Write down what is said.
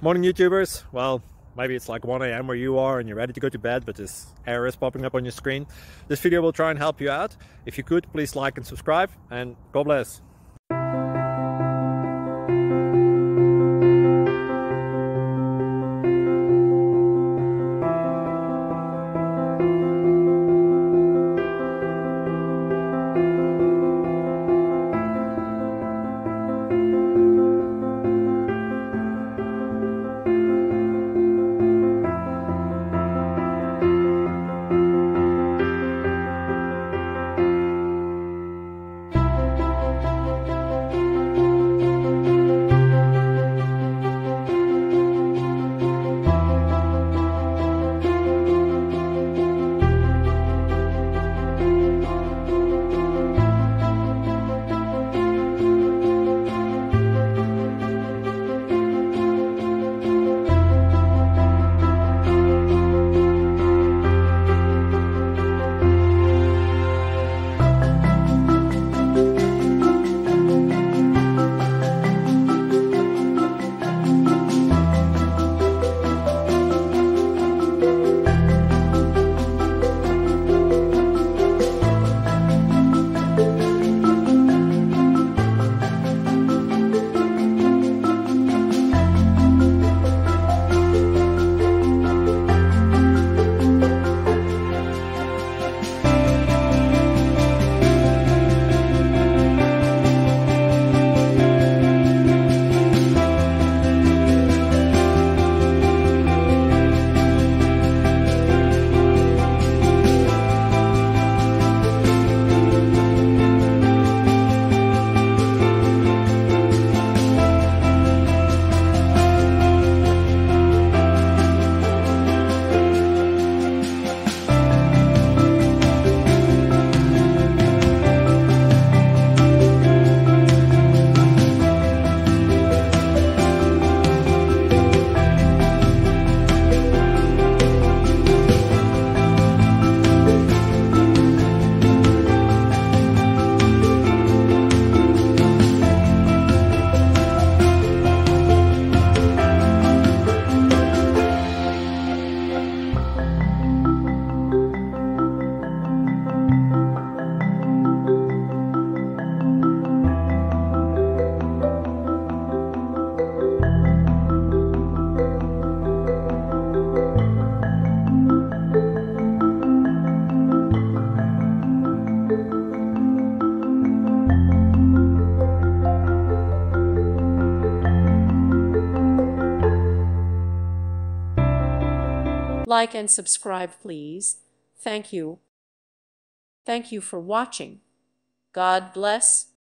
Morning YouTubers. Well, maybe it's like 1 a.m. where you are and you're ready to go to bed, but this error is popping up on your screen. This video will try and help you out. If you could, please like and subscribe, and God bless. Like and subscribe, please. Thank you. Thank you for watching. God bless.